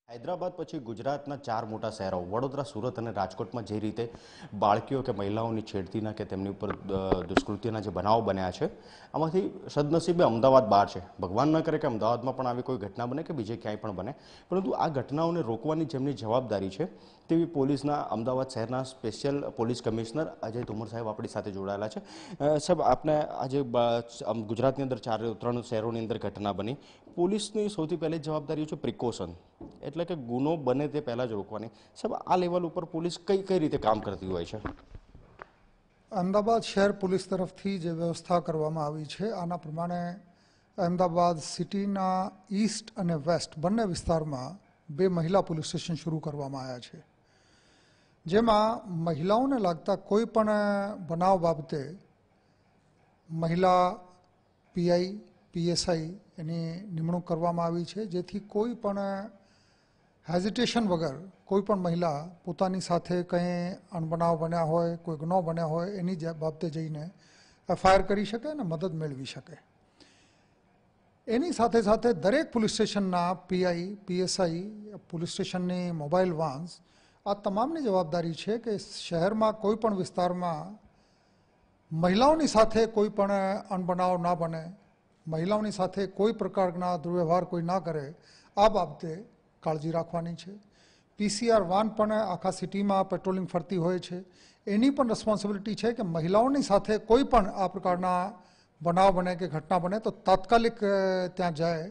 हैदराबाद पछी गुजरातना 4 मोटा शहरों वडोदरा, सूरत और राजकोट में जे रीते बाळकीओ के महिलाओं छेड़तीना के तेमनी पर दुष्कृत्योना जे बनाव बन्या छे, आमांथी सदनसीबे अमदावाद बहार छे। भगवान न करे कि अमदावाद में पण आवी कोई घटना बने कि बीजे क्यांय पण बने, परंतु आ घटनाओने रोकवानी जेमनी जवाबदारी छे तेवी पोलीसना अमदावाद शहरना special police commissioner Ajay Tomar साहेब आपणी साथे जोड़ायेला छे। साहेब, आपने आज गुजरातनी अंदर 3 शहरोनी अंदर घटना बनी। पोलीसनी सौथी पहली जवाबदारी छे प्रिकॉशन, एटले के गुनो बने ते पहला ज रोकवानी। साहेब, आ लेवल पर पोलीस कई कई रीते काम करती होय छे? अहमदाबाद शहर पुलिस तरफथी जे व्यवस्था करवामां आवी छे आना प्रमाणे अहमदाबाद सिटीना ईस्ट अने वेस्ट बंने विस्तारमां 2 महिला पुलिस स्टेशन शुरू करवामां आव्या छे, जेमां महिलाओने लागता कोईपण बनाव बाबते महिला पीआई पीएसआई एनी निमणूक करवामां आवी छे, जेथी कोईपण हेजिटेशन वगर कोईपण महिला पोतानी साथे कहीं अणबनाव बन्या होय, कोई गुनो बन्या होय एनी बाबते जईने एफआईआर करी शके अने मदद मेळवी शके। एनी साथे साथे दरेक पुलिस स्टेशनना पीआई पीएसआई पुलिस स्टेशननी मोबाइल वान्स आ तमामनी जवाबदारी छे कि शहरमां कोईपण विस्तारमां महिलाओनी साथे कोईपण अणबनाव ना बने, महिलाओनी साथे कोई प्रकारना दुर्व्यवहार कोई ना करे, आ बाबते काळजी राखवानी छे। पीसीआर वान पण आखा सिटीमां पेट्रोलिंग फरती होय छे, एनी पण रेस्पोन्सिबिलिटी छे कि महिलाओनी साथे कोई पण आ प्रकारना बनाव बने कि घटना बने तो तात्कालिक त्यां जाए।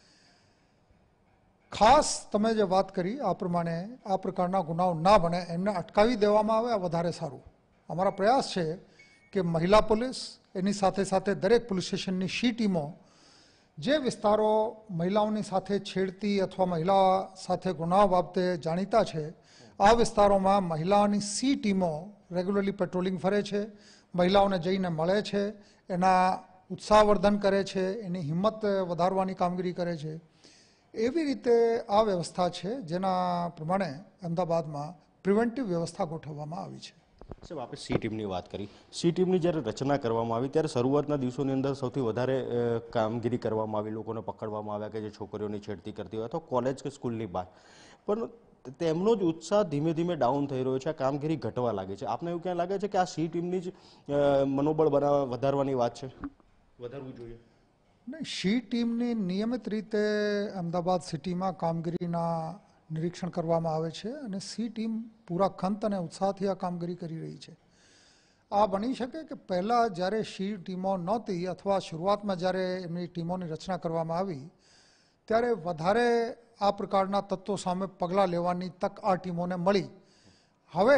खास तमे जे वात करी आ प्रमाणे आ प्रकारना गुनाओ ना बने एमने अटकावी देवामां आवे, आ वधारे सारुं। अमारा प्रयास छे कि महिला पुलिस एनी साथे साथे दरेक पुलिस स्टेशननी शी टीमों जे विस्तारों महिलाओनी साथे छेड़ती अथवा महिला साथे गुनाह बाबते जाणीता छे, आ विस्तारोमां महिलाओनी सी टीमों रेग्युलरली पेट्रोलिंग फरे छे, महिलाओने जईने मळे छे, एना उत्साहवर्धन करे छे, एनी हिम्मत वधारवानी कामगीरी करे छे। एवी रीते आ व्यवस्था छे जेना प्रमाणे अमदावादमां प्रिवेंटिव व्यवस्था गोठववामां आवी छे। साहब, आपणे सी टीमनी बात करी। सी टीमनी જ્યારે રચના કરવામાં આવી ત્યારે શરૂઆતના દિવસોની અંદર સૌથી વધારે કામગીરી કરવામાં આવી, લોકોને પકડવામાં આવ્યા કે જે છોકરીઓની છેડતી કરતી હોય અથવા કોલેજ કે સ્કૂલની બહાર, પણ તેમનો જ ઉત્સાહ ધીમે ધીમે ડાઉન થઈ રહ્યો છે, આ કામગીરી ઘટવા લાગી છે। આપને એવું ક્યાં લાગે છે કે આ सी ટીમની જ મનોબળ વધારવાની વાત છે, વધારવું જોઈએ? नहीं, शी टीमनी नियमित रीते अहमदाबाद सिटीमां कामगीरीना निरीक्षण करवामां आवे छे अने सी टीम पूरा खंत अने उत्साहथी आ कामगीरी करी रही छे। आ बनी शके कि पहला ज्यारे शी टीमों नहोती अथवा शुरुआतमां ज्यारे एमनी टीमोनी रचना करवामां आवी त्यारे वधारे आ प्रकारना तत्वों सामे पगलां लेवानी तक आ टीमोने मळी। हवे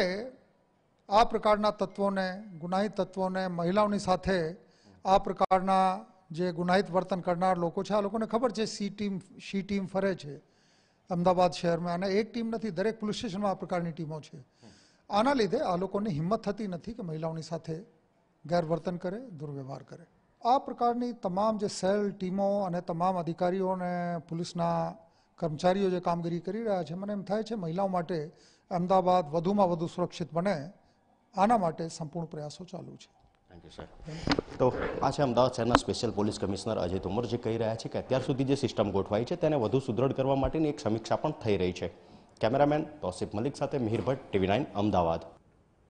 आ प्रकारना तत्वोने, गुनाही तत्वोने महिलाओनी साथे आ प्रकारना जे गुनाहित वर्तन करनार लोको छे, आ लोकोने खबर छे शी टीम फरे छे अमदावाद शहर में, अने एक टीम नहीं, दरेक पुलिस स्टेशन में आ प्रकारनी टीमों छे। आना लीधे आ लोकोने हिम्मत थती नथी कि महिलाओनी साथे गैरवर्तन करे, दुर्व्यवहार करे। आ प्रकारनी तमाम जे सेल टीमों अने तमाम अधिकारीओ अने पुलिसना कर्मचारीओ जे कामगीरी करी रह्या छे, मने एम थाय छे महिलाओ माटे अमदावाद वधुमां वधु सुरक्षित बने, आना माटे संपूर्ण प्रयासों चालू छे। Thank you sir. तो आ छे अमदावाद शहरना special police commissioner Ajay Tomar जे कही रह्या छे कि अत्यार सुधी जे सिस्टम गोठवाई छे तेने वधु सुदृढ़ करवा माटेनी एक समीक्षा पण थई रही छे। कैमरामेन तौसिफ मलिक साथे मिहिर भट्ट, TV9 अमदावाद।